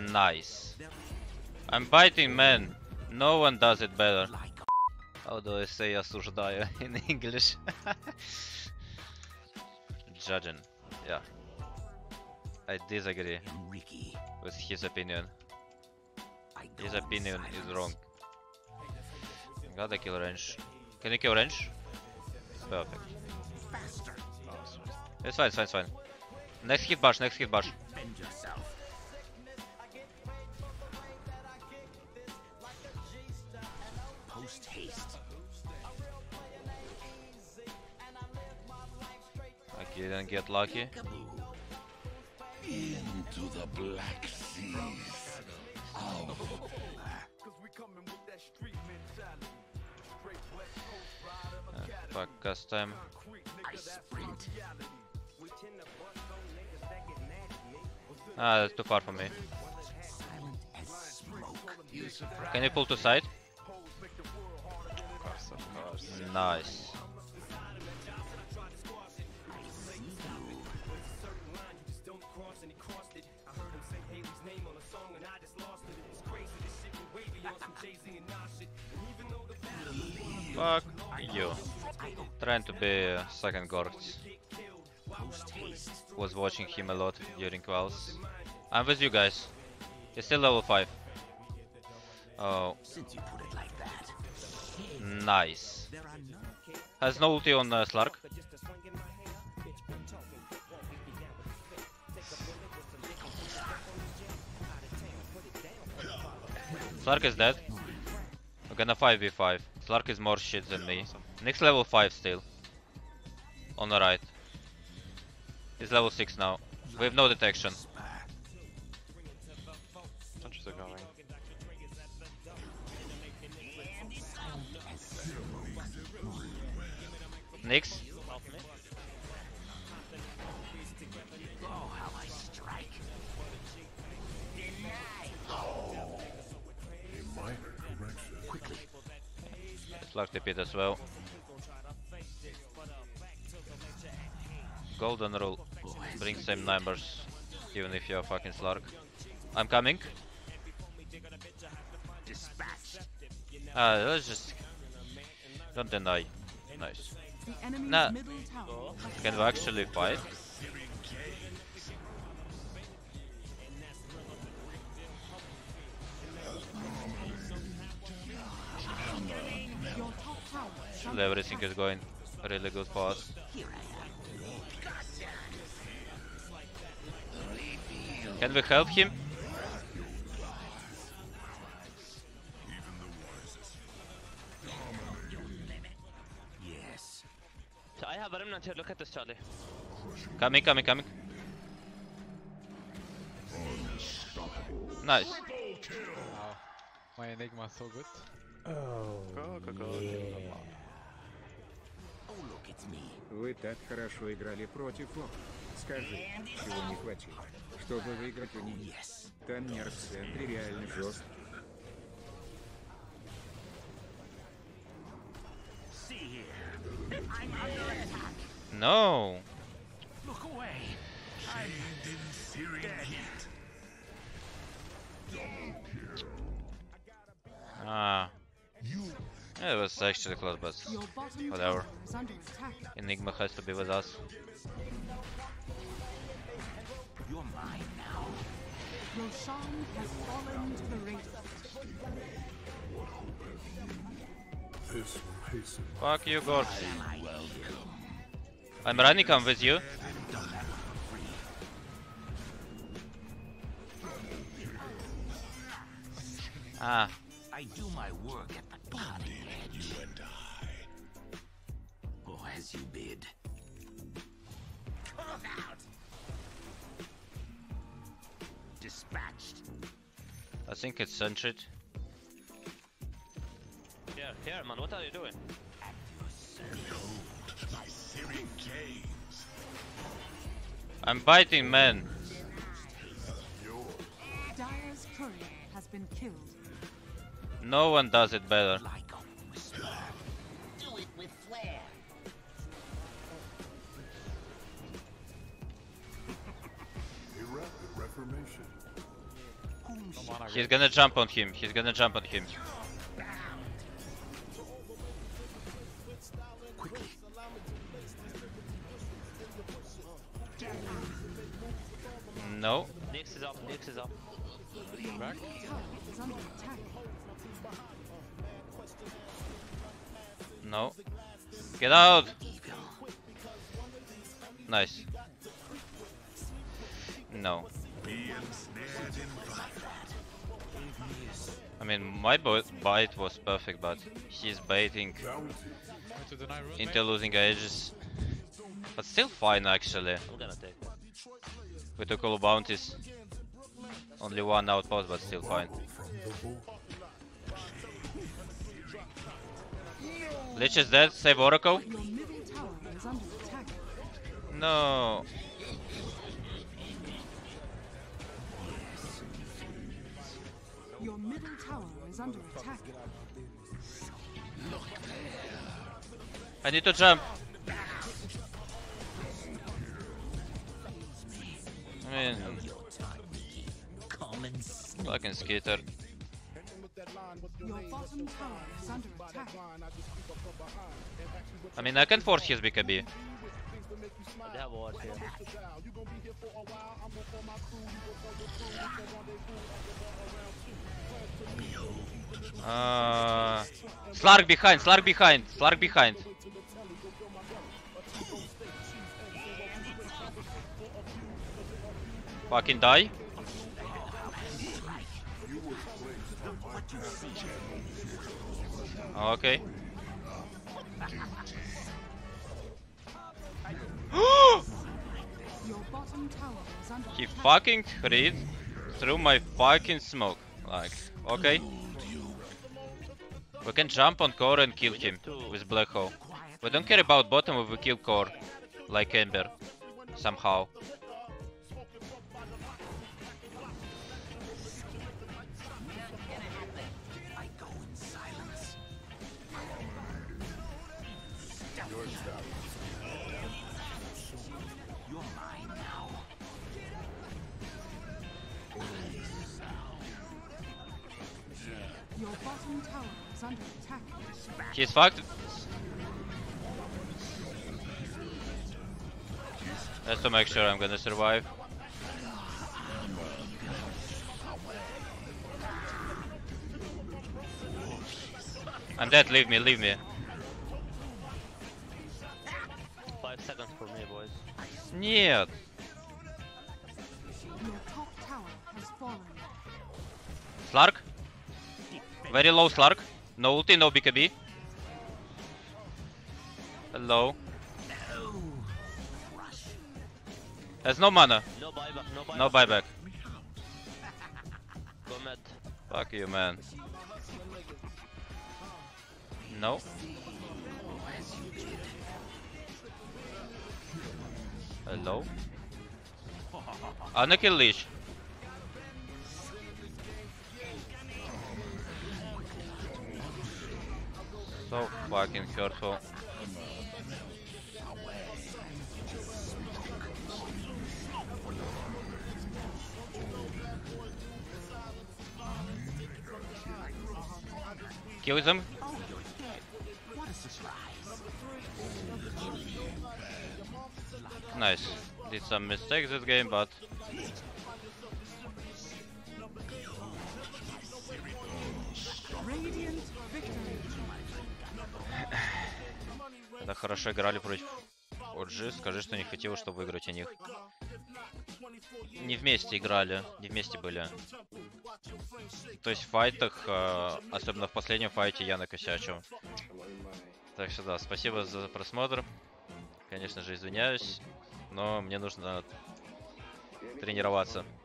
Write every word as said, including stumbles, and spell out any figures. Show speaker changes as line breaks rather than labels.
Nice. I'm biting, man. No one does it better. How do I say осуждаю in English? Judging. Yeah. I disagree with his opinion. His opinion is wrong. Gotta kill range. Can you kill range? Perfect. It's fine, it's fine, it's fine. Next hit bash, next hit bash.
Post haste.
I didn't get lucky.
Into the black seas. Oh.
Uh, fuck, cast time.
I sprint.
Ah, that's too far for me.
Silent as smoke.
Can you pull to side?
Of course, of course.
Nice. Fuck you. Trying to be uh, second Gorks. Was watching him a lot during Quals. I'm with you guys. He's still level five. Oh.
Since you put it like that.
Nice. Has no ulti on uh, Slark. Slark is dead. We're gonna five v five. Slark is more shit than me. Nick's level five still. On the right. He's level six now. We have no detection.
Touches are going.
Nyx.
Oh, how I strike. Quickly.
Slark T P'd as well. Golden rule. Bring same numbers. Even if you're fucking Slark. I'm coming.
Dispatched.
Ah, let's just... Don't deny. Nice.
The enemy's
Nah.
middle tower has
Can we actually fight?
your top tower shall
Everything is going really good for us.
Here I am.
Can we help him?
Yes.
So I have a remnant here, look at this, Charlie.
Coming, coming, coming. Nice.
Wow. My Enigma is so good.
Go, go, go.
Oh, look, it's me.
Вы так хорошо играли против Фок. Скажи, чего не хватило, чтобы выиграть у них?
Yes.
Таннер в центре реально жесткий.
See here. I'm under attack.
No.
Look away. I'm dead.
Ah. Yeah, it was actually close, but
your bottom
whatever.
tower is under attack.
Enigma has to be with us.
You're mine now.
Roshan has fallen to the Radiant.
Fuck you, Gorks.
Welcome.
I'm running, I'm with you. Ah.
I do my work at the cutting edge. You and I. Oh, as you bid. Look out! Dispatched.
I think it's centered.
Here, here, man, what are you doing?
At your service.
My Syrian caves.
I'm biting, man.
Dire's courier has been killed.
No one does it better.
Like a whisper. Do it with flair.
A rapid reformation.
Who
He's gonna jump on him. He's gonna jump on him. No.
Nix is up, Nix is up.
Back.
Tower is under attack.
No. Get out! Nice. No. I mean, my bo bite was perfect, but he's baiting
Going to deny root,
into losing ages. But still fine, actually.
I'm gonna take it.
We took all bounties. Only one outpost, but still fine. Lich is dead, save Oracle.
Your middle tower is under attack.
No.
Your middle tower is under attack.
I need to jump. I mean, fucking skitter.
Your bottom tower is under attack.
I mean, I can force his B K B.
They have ward here.
Uh, Slark behind, Slark behind, Slark behind. Fucking die. Okay.
Your bottom tower is under
He
attack.
fucking read through my fucking smoke. Like, okay. We can jump on core and kill him with black hole. We don't care about bottom if we kill core, like Ember, somehow.
Your bottom tower is under attack.
He's fucked. Just to make sure I'm gonna survive. I'm dead, leave me, leave me.
Five seconds for me, boys.
Нет.
Your top tower has fallen.
Slark. Very low Slark. No ulti, no B K B. Hello. There's no mana.
No buyback, no buyback.
No buyback.
Go mid.
Fuck you, man. No. Hello. Anna kill Leash. So fucking hurtful. Kill them. Nice. Did some mistakes this game, but
Radiant victory.
когда хорошо играли против о джи, скажи, что не хотел, чтобы выиграть у них. Не вместе играли, не вместе были. То есть в файтах, э, особенно в последнем файте, я накосячил. Так что да, спасибо за просмотр. Конечно же, извиняюсь, но мне нужно тренироваться.